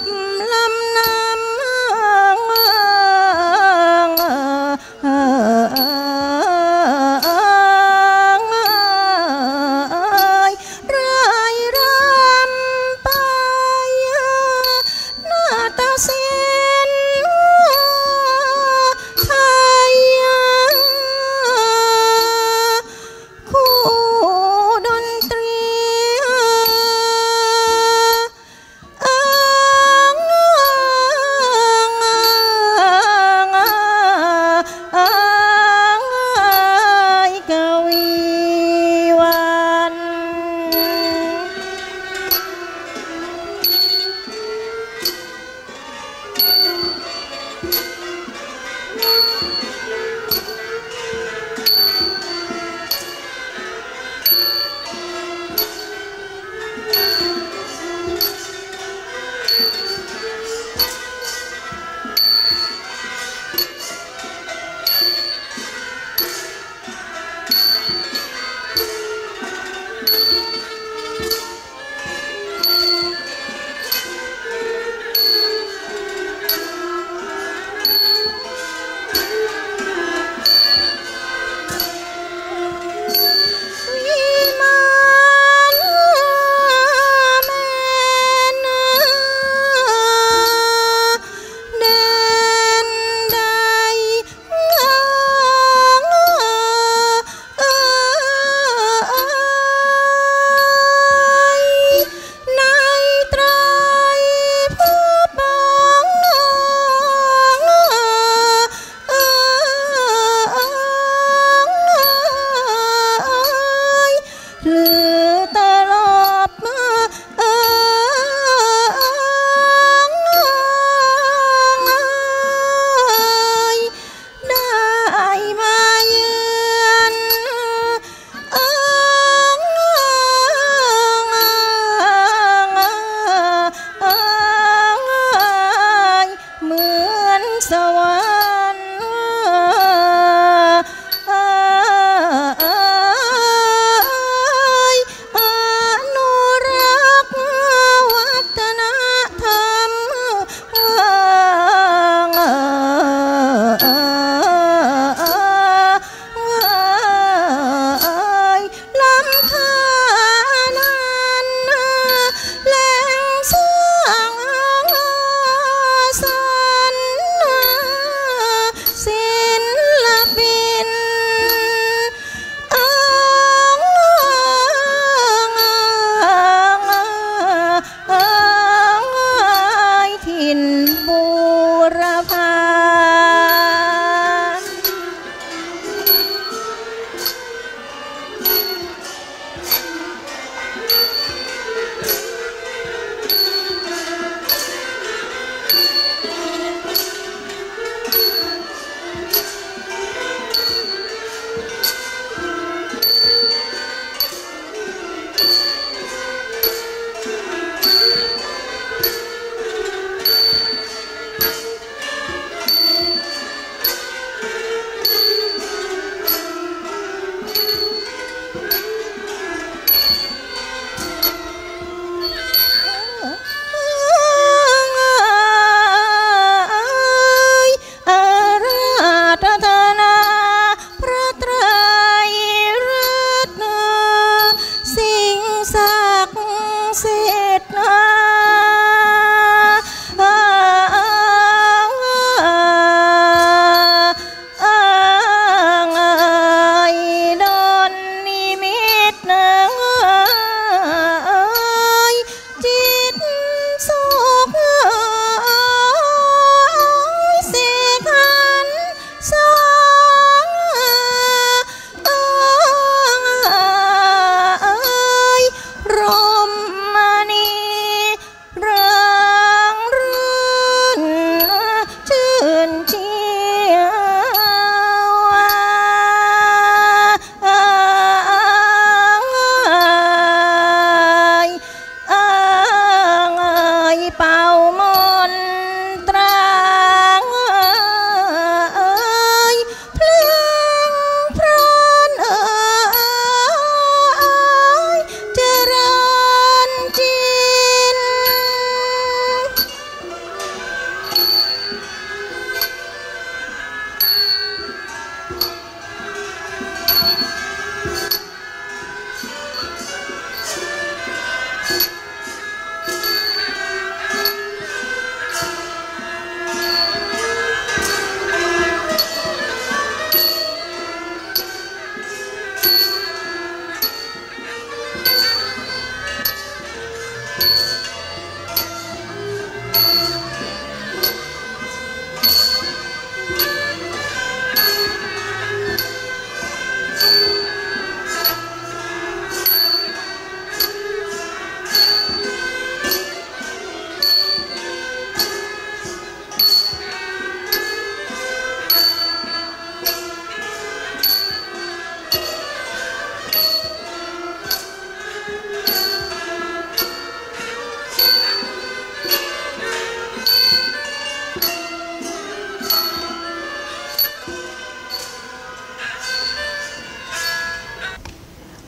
ลำน้ำรายรำไปหน้าตาเสียนไทยคู่ดนตรี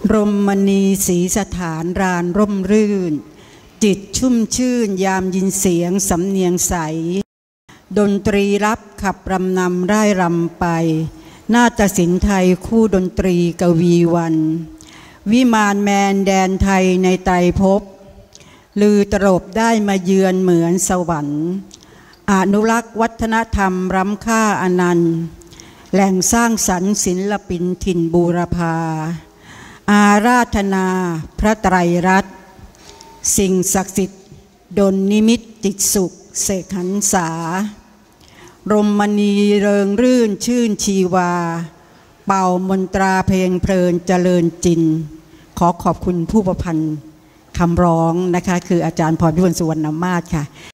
รมณีศรีสถานรานร่มรื่นจิตชุ่มชื่นยามยินเสียงสำเนียงใสดนตรีรับขับรำนำร่ายรำไปนาฏศิลป์ไทยคู่ดนตรีกวีวันวิมานแมนแดนไทยในไตรภพลือตรบได้มาเยือนเหมือนสวรรค์อนุรักษ์วัฒนธรรมล้ำค่าอนันต์แหล่งสร้างสรรค์ศิลปินถิ่นบูรพาอาราธนาพระไตรรัตน์สิ่งศักดิ์สิทธิ์ดลนิมิตจิตสุขเสกหันษารมณีเริงรื่นชื่นชีวาเป่ามนตราเพลงเพลินเจริญจินขอขอบคุณผู้ประพันธ์คำร้องนะคะคืออาจารย์พรพิมลสุวรรณมาศค่ะ